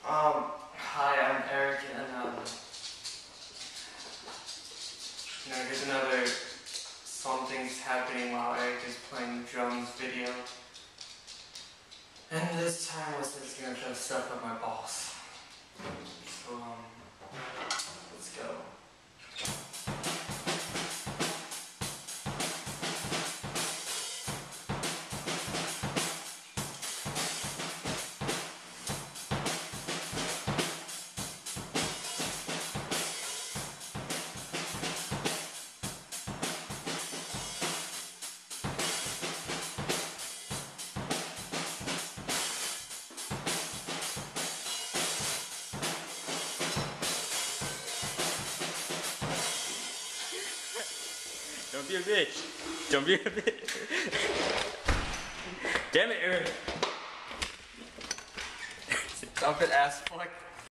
Hi, I'm Eric, and here's another something's happening while Eric is playing the drums video. And this time I was just gonna try to stuff up my balls. So, let's go. Don't be a bitch. Don't be a bitch. Damn it, Eric. Dump it, ass fuck.